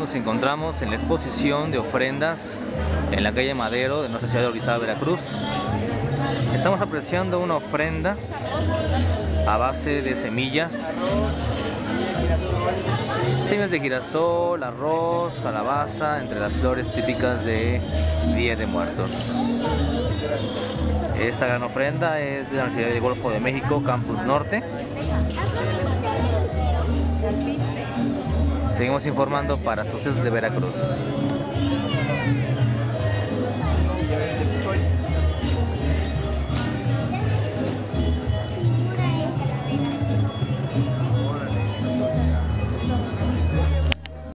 nos encontramos en la exposición de ofrendas en la calle Madero de nuestra ciudad de Orizaba, Veracruz. Estamos apreciando una ofrenda a base de semillas de girasol, arroz, calabaza, entre las flores típicas de Día de Muertos. Esta gran ofrenda es de la Universidad del Golfo de México, Campus Norte. Seguimos informando para Sucesos de Veracruz.